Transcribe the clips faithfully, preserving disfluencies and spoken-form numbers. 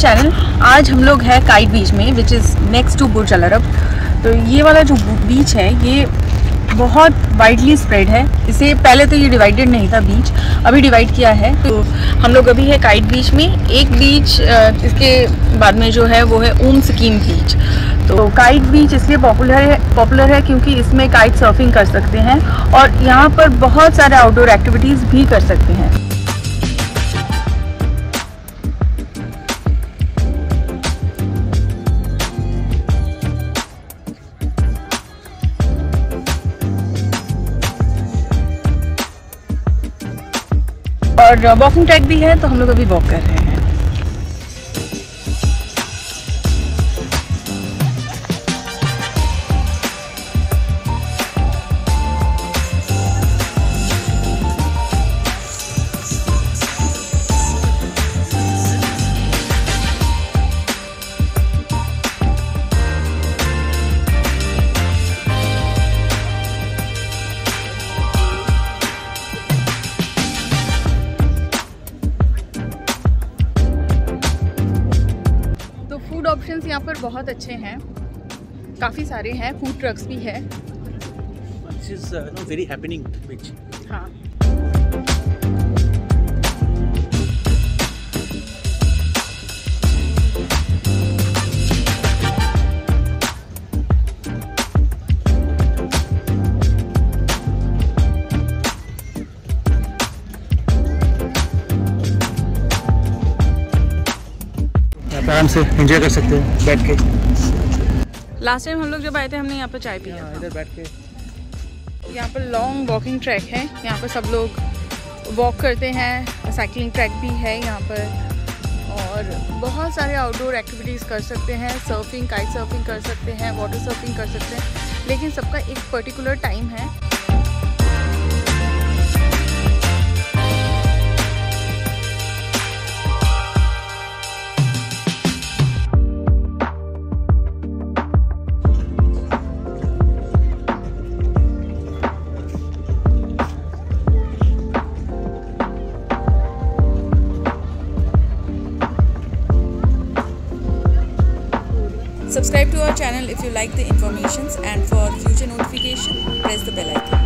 Channel. आज हम लोग हैं काइट बीच में, which is next to Burj Al Arab. तो ये वाला जो बीच है ये बहुत वाइडली स्प्रेड है। इसे पहले तो ये डिवाइडेड नहीं था बीच, अभी डिवाइड किया है। तो हम लोग अभी है काइट बीच में। एक बीच इसके बाद में जो है वो है उम स्कीम बीच। तो काइट बीच इसलिए पॉपुलर है पॉपुलर है क्योंकि इसमें काइट सर्फिंग कर सकते हैं और यहाँ पर बहुत सारे आउटडोर एक्टिविटीज़ भी कर सकते हैं। और वॉकिंग ट्रैक भी है, तो हम लोग अभी वॉक कर रहे हैं। फूड ऑप्शंस यहाँ पर बहुत अच्छे हैं, काफ़ी सारे हैं, फूड ट्रक्स भी है। This is uh, no, very happening beach. हाँ। आराम से एंजॉय कर सकते हैं बैठ के। लास्ट टाइम हम लोग जब आए थे हमने यहाँ पर चाय पिया था। इधर बैठ के। यहाँ पर लॉन्ग वॉकिंग ट्रैक है, यहाँ पर सब लोग वॉक करते हैं। साइकिलिंग ट्रैक भी है यहाँ पर और बहुत सारे आउटडोर एक्टिविटीज़ कर सकते हैं। सर्फिंग, काइट सर्फिंग कर सकते हैं, वाटर सर्फिंग कर सकते हैं, लेकिन सबका एक पर्टिकुलर टाइम है। Subscribe to our channel if you like the informations, and for future notification, press the bell icon.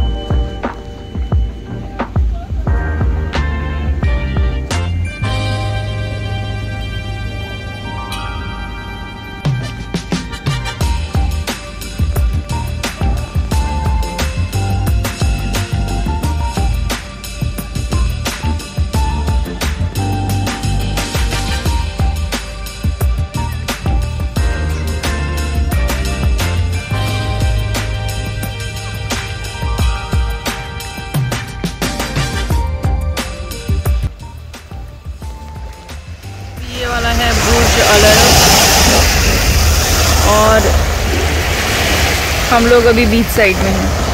ये वाला है बुर्ज अल अरब और हम लोग अभी बीच साइड में हैं।